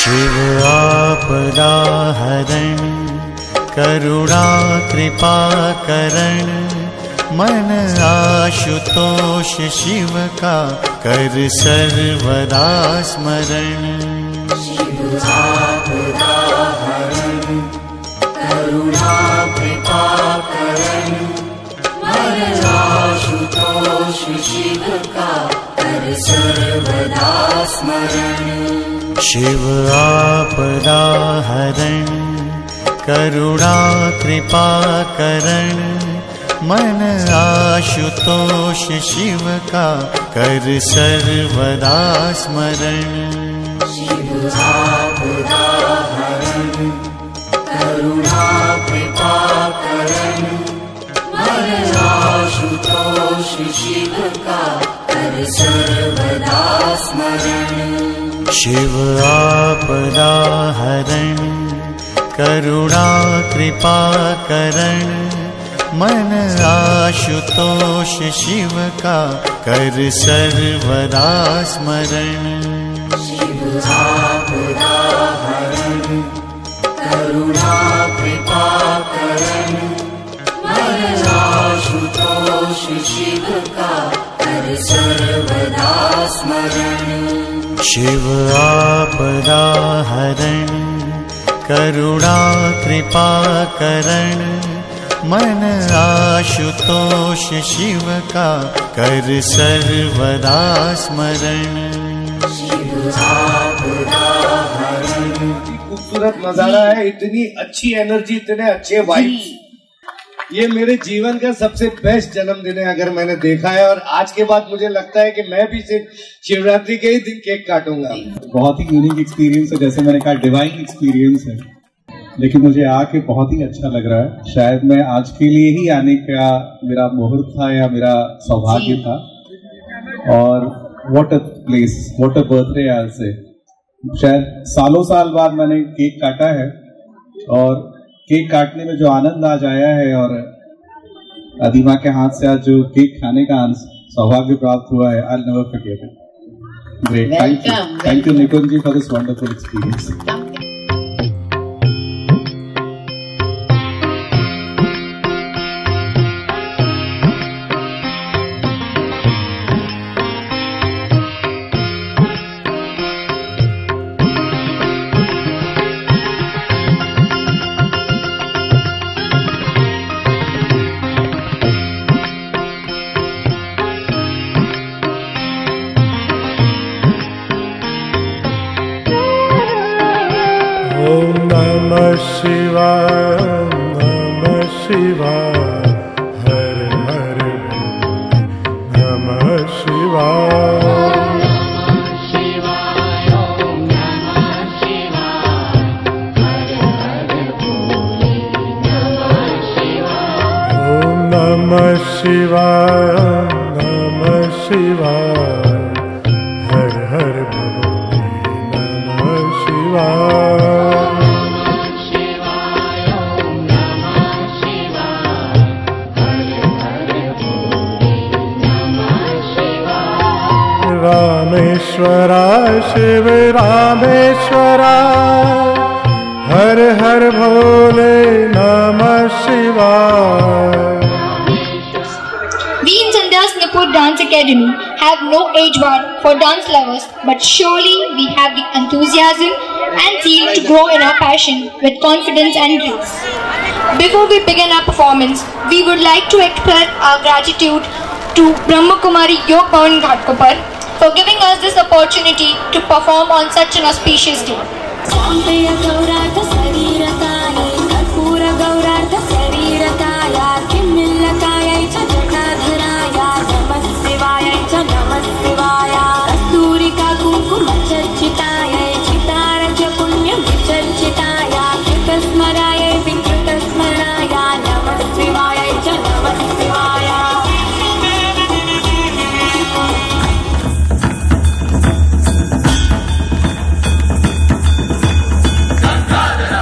शिव आपदा हरण करुणा कृपा करण, मन आशुतोष शिव का कर सर्वदा स्मरण। शिव आपदा हरण करुणा कृपा करण, मन आशुतोष शिव का कर सर्वदा स्मरण। शिव आपदा हरण करुणा कृपा करण, मन आशुतोष शिव का कर सर्वदा स्मरण। शिव आपदा हरण करुणा कृपा करण, मन आशुतोष शिव का कर सर्वदा स्मरण। शिव आपदा हरण करुणा कृपा करण, मन आशुतोष शिव का कर सर्वदा स्मरण। शिव आपदा हरण करुणा कृपा करण, मन आशुतोष शिव का कर सर्वदा स्मरण। शिव आपदा हरण करुणा कृपा करण, मन आशुतोष शिव का कर सर्वदा स्मरण। शिव आपदा हरण। खूबसूरत नजारा है, इतनी अच्छी एनर्जी, इतने अच्छे वाइब्स। ये मेरे जीवन का सबसे बेस्ट जन्मदिन है अगर मैंने देखा है, और आज के बाद मुझे लगता है कि मैं भी सिर्फ शिवरात्रि के ही दिन केक काटूंगा। बहुत ही यूनिक एक्सपीरियंस है, जैसे मैंने कहा डिवाइन एक्सपीरियंस है, लेकिन मुझे आके बहुत ही अच्छा लग रहा है। शायद मैं आज के लिए ही आने का मेरा मुहूर्त था या मेरा सौभाग्य था। और what a place, what a birthday आज से। शायद सालों साल बाद मैंने केक काटा है, और केक काटने में जो आनंद आज आया है, और अदीमा के हाथ से आज जो केक खाने का सौभाग्य प्राप्त हुआ है, I'll never forget it. Great, thank you Nikunj ji for this wonderful experience. Om Namah Shivaya, Namah Shivaya, Har Har Bhole, Namah Shivaya. Om Namah Shivaya, Namah Shivaya, Har Har Bhole, Namah Shivaya. Rameshwara Shiv Rameshwara, हर हर भोले नमः शिवाय। We in Sandhya's Nipur Dance Academy have no age bar for dance lovers, but surely we have the enthusiasm and zeal to grow in our passion with confidence and grace. Before we begin our performance, we would like to express our gratitude to Brahma Kumari Yog Bhavan Ghatkopar for giving us this opportunity to perform on such an auspicious day. Ganga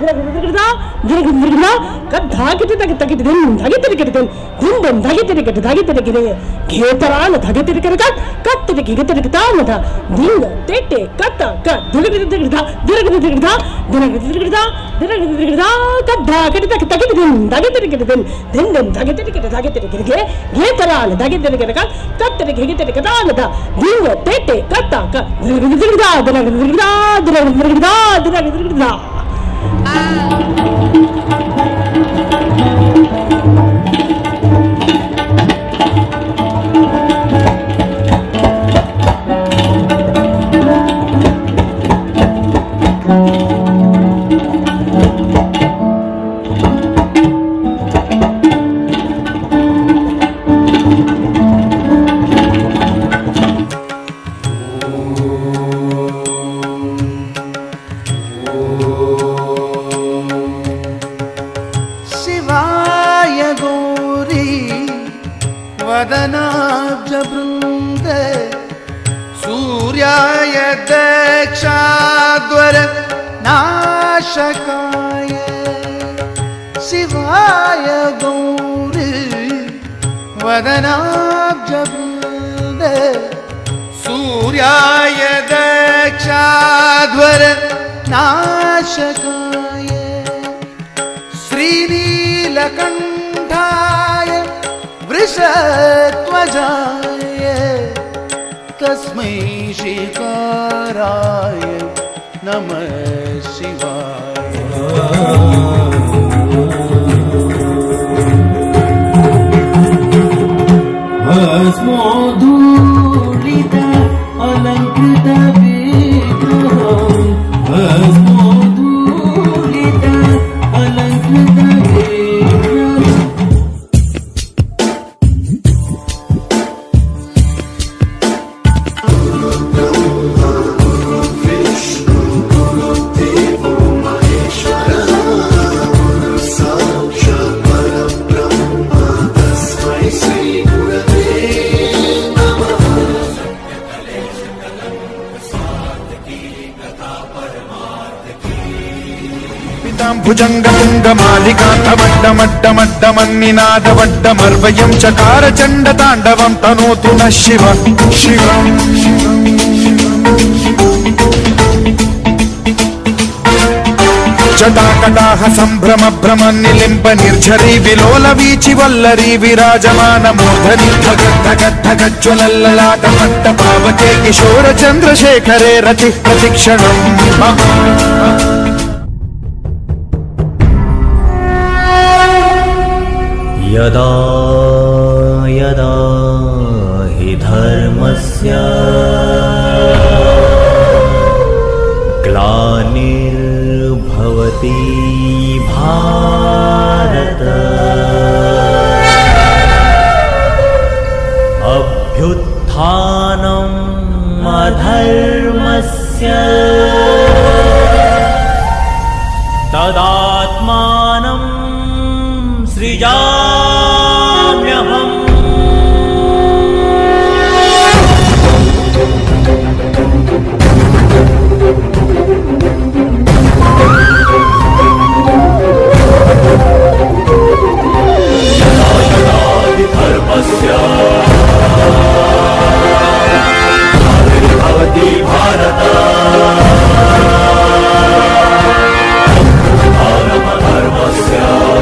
भुजङ्गपुङ्गमालिकान्तमड्डमड्डमड्डमन्निनादवड्डमर्वयं चकार चण्डताण्डवं तनोतु नः शिव शिवम् जटाकटाह सम्भ्रम भ्रम निलिम्ब निर्झरी विलोल वीचि वल्लरी विराजमान मूर्धनि धगद्धगद्धगज्ज्वलल्ललाट पट्ट पावके किशोर चन्द्रशेखरे रतिः प्रतिक्षणम् यदा यदा हि धर्मस्य ग्लानिर्भवति भारत अभ्युत्थानम् अधर्मस्य तदात्मानं सृजाम्यहम्। यदा यदा हि धर्मस्य ग्लानिर्भवति भारत अभ्युत्थानमधर्मस्य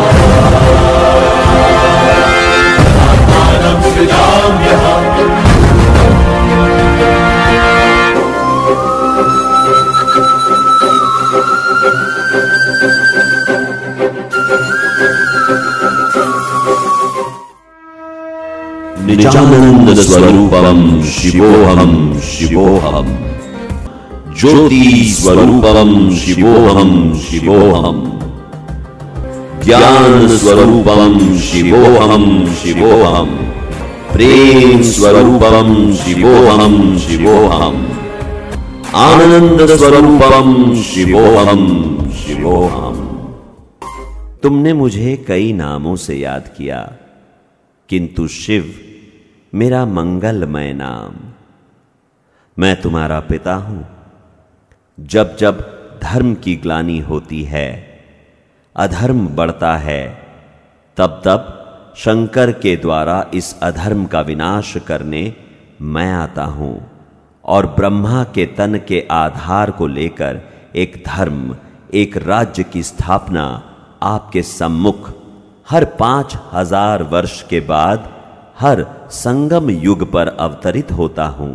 तदात्मानं सृजाम्यहम्। निजानंद स्वरूपम शिवोहम शिवोहम ज्योति स्वरूपम शिवोहम शिवोहम ज्ञान स्वरूपम शिवोहम शिवोहम प्रेम स्वरूपम शिवोहम शिवोहम आनंद स्वरूपम शिवोहम शिवोहम। तुमने मुझे कई नामों से याद किया, किंतु शिव मेरा मंगलमय नाम। मैं तुम्हारा पिता हूं। जब जब धर्म की ग्लानि होती है अधर्म बढ़ता है, तब तब शंकर के द्वारा इस अधर्म का विनाश करने मैं आता हूं और ब्रह्मा के तन के आधार को लेकर एक धर्म, एक राज्य की स्थापना आपके सम्मुख हर 5000 वर्ष के बाद हर संगम युग पर अवतरित होता हूं।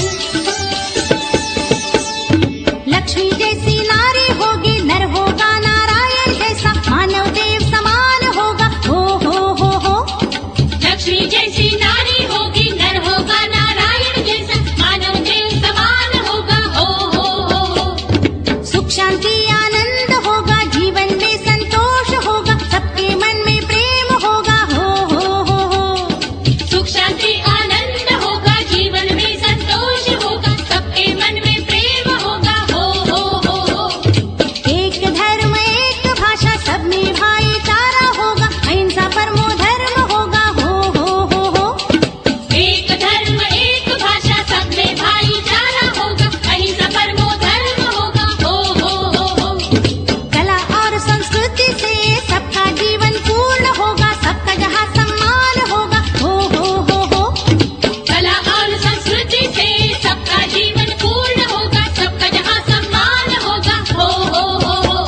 लक्ष्मी जैसी नारी होगी, नर होगा नारायण जैसा, मानव देव समान होगा, हो। लक्ष्मी जैसी नारी होगी, नर होगा नारायण जैसा, मानव देव समान होगा, हो। सुख शांति आनंद होगा, जीवन में संतोष होगा, सबके मन में प्रेम होगा, हो। सुख शांति आनंद होगा, जीवन में संतोष होगा, सबके मन में प्रेम होगा, हो। एक धर्म एक भाषा, सब में भाईचारा होगा, अहिंसा परमो धर्म होगा, हो। एक धर्म एक भाषा, सब में भाईचारा होगा, अहिंसा परमो धर्म होगा, हो। कला और संस्कृति से सबका जीवन पूर्ण होगा, सबका जहाँ सम्मान होगा, हो। कला और संस्कृति से सबका जीवन पूर्ण होगा, सबका जहाँ सम्मान होगा, हो।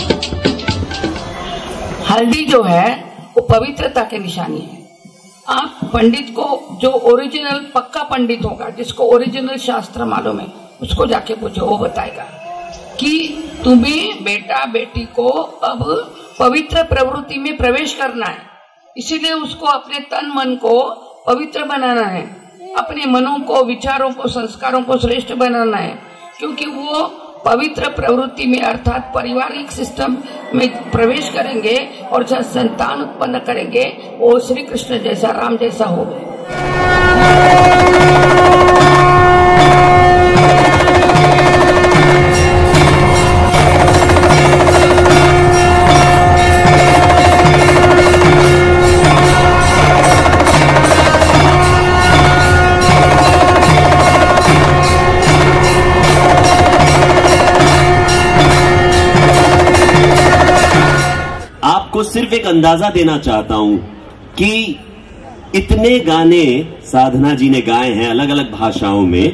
हल्दी जो है वो पवित्रता की निशानी है। आप पंडित को, जो ओरिजिनल पक्का पंडित होगा, जिसको ओरिजिनल शास्त्र मालूम है, उसको जाके पूछो, वो बताएगा कि तुम्हें बेटा बेटी को अब पवित्र प्रवृत्ति में प्रवेश करना है, इसीलिए उसको अपने तन मन को पवित्र बनाना है, अपने मनों को, विचारों को, संस्कारों को श्रेष्ठ बनाना है, क्योंकि वो पवित्र प्रवृत्ति में अर्थात पारिवारिक सिस्टम में प्रवेश करेंगे और जब संतान उत्पन्न करेंगे वो श्री कृष्ण जैसा, राम जैसा होगा। आपको सिर्फ एक अंदाजा देना चाहता हूं कि इतने गाने साधना जी ने गाए हैं अलग अलग भाषाओं में,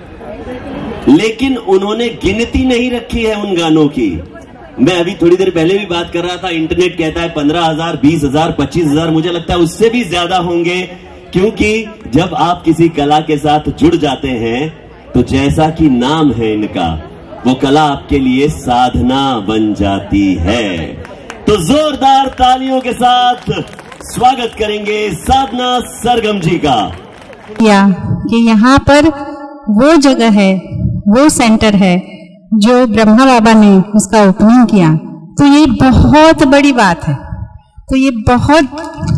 लेकिन उन्होंने गिनती नहीं रखी है उन गानों की। मैं अभी थोड़ी देर पहले भी बात कर रहा था, इंटरनेट कहता है 15,000, 20,000, 25,000, मुझे लगता है उससे भी ज्यादा होंगे, क्योंकि जब आप किसी कला के साथ जुड़ जाते हैं तो जैसा कि नाम है इनका, वो कला आपके लिए साधना बन जाती है। तो जोरदार तालियों के साथ स्वागत करेंगे साधना सरगम जी का। कि यहाँ पर वो जगह है, वो सेंटर है जो ब्रह्मा बाबा ने उसका ओपनिंग किया, तो ये बहुत बड़ी बात है। तो ये बहुत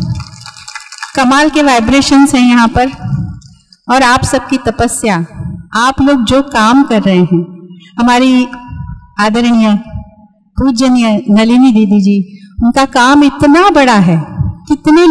कमाल के वाइब्रेशंस हैं यहाँ पर, और आप सबकी तपस्या, आप लोग जो काम कर रहे हैं, हमारी आदरणीय पूजनीय नलिनी दीदी जी, उनका काम इतना बड़ा है, कितने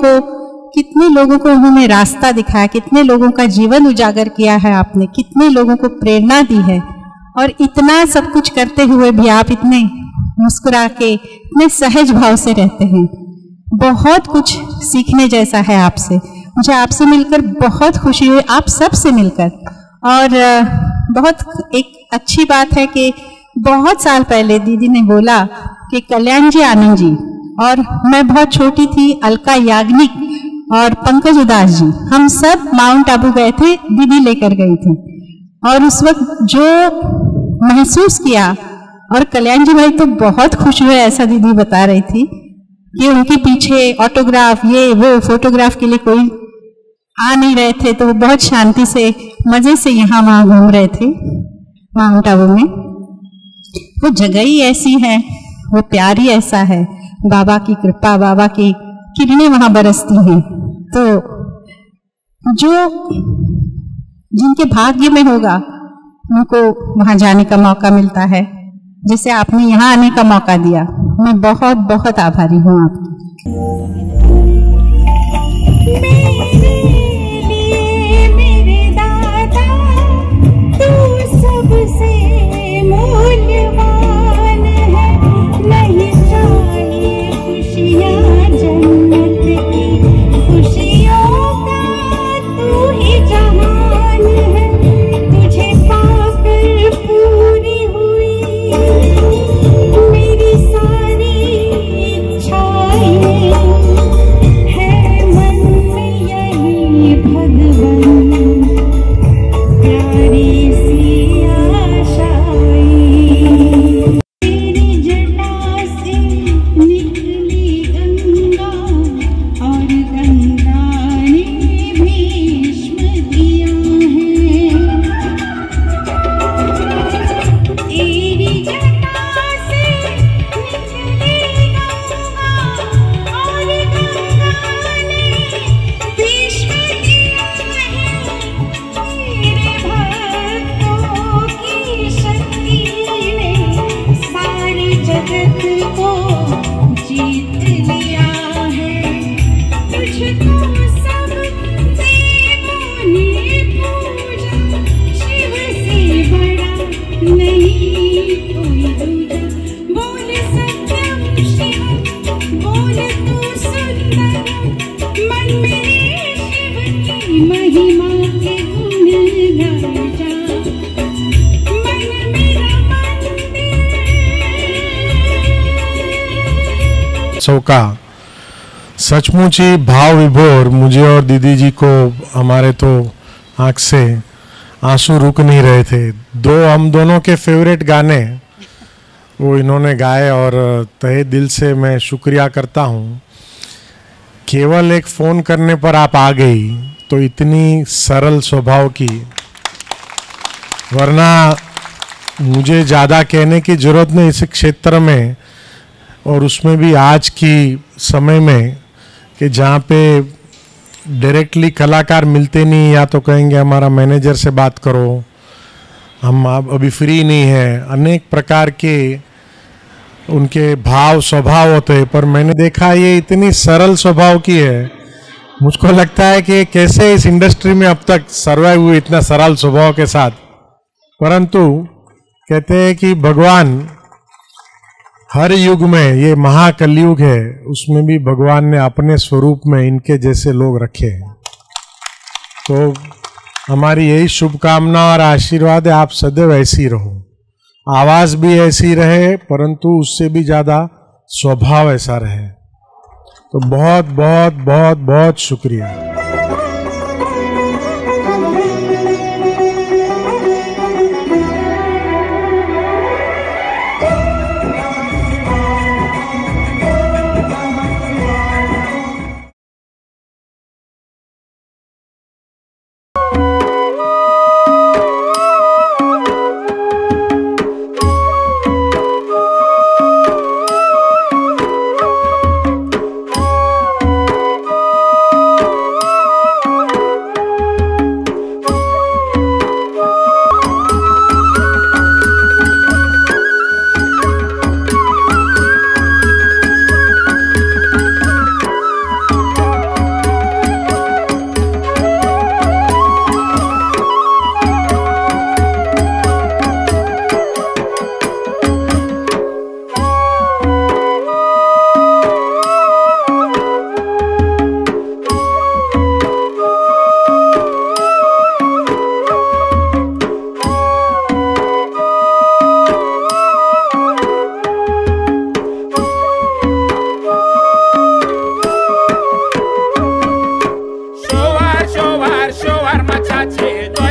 लोगों को उन्होंने रास्ता दिखाया, कितने लोगों का जीवन उजागर किया है आपने, कितने लोगों को प्रेरणा दी है, और इतना सब कुछ करते हुए भी आप इतने मुस्कुरा के, इतने सहज भाव से रहते हैं। बहुत कुछ सीखने जैसा है आपसे। मुझे आपसे मिलकर बहुत खुशी हुई, आप सब से मिलकर। और बहुत एक अच्छी बात है कि बहुत साल पहले दीदी ने बोला कि कल्याण जी आनंद जी, और मैं बहुत छोटी थी, अलका याग्निक और पंकज उदास जी, हम सब माउंट आबू गए थे, दीदी लेकर गई थी। और उस वक्त जो महसूस किया, और कल्याण जी भाई तो बहुत खुश हुए, ऐसा दीदी बता रही थी कि उनके पीछे ऑटोग्राफ, ये वो फोटोग्राफ के लिए कोई आ नहीं रहे थे, तो वो बहुत शांति से, मजे से यहाँ वहाँ घूम रहे थे माउंट आबू में। वो जगह ही ऐसी है, वो प्यार ही ऐसा है, बाबा की कृपा, बाबा की किरणें वहां बरसती हैं। तो जो जिनके भाग्य में होगा उनको वहां जाने का मौका मिलता है, जैसे आपने यहाँ आने का मौका दिया। मैं बहुत बहुत आभारी हूँ आपकी। सबसे मूल्यवान है, नहीं चाहिए उत्सव का सचमुच ही भाव विभोर, मुझे और दीदी जी को हमारे तो आंख से आंसू रुक नहीं रहे थे। हम दोनों के फेवरेट गाने वो इन्होंने गाए और तहे दिल से मैं शुक्रिया करता हूँ। केवल एक फ़ोन करने पर आप आ गई, तो इतनी सरल स्वभाव की, वरना मुझे ज़्यादा कहने की ज़रूरत नहीं इस क्षेत्र में, और उसमें भी आज की समय में कि जहाँ पे डायरेक्टली कलाकार मिलते नहीं, या तो कहेंगे हमारा मैनेजर से बात करो, हम अभी फ्री नहीं है, अनेक प्रकार के उनके भाव स्वभाव होते हैं। पर मैंने देखा ये इतनी सरल स्वभाव की है, मुझको लगता है कि कैसे इस इंडस्ट्री में अब तक सर्वाइव हुए इतना सरल स्वभाव के साथ। परंतु कहते हैं कि भगवान हर युग में, ये महाकलयुग है, उसमें भी भगवान ने अपने स्वरूप में इनके जैसे लोग रखे हैं। तो हमारी यही शुभकामना और आशीर्वाद है, आप सदैव ऐसी रहो, आवाज भी ऐसी रहे, परंतु उससे भी ज्यादा स्वभाव ऐसा रहे। तो बहुत बहुत बहुत बहुत शुक्रिया। Show our machache.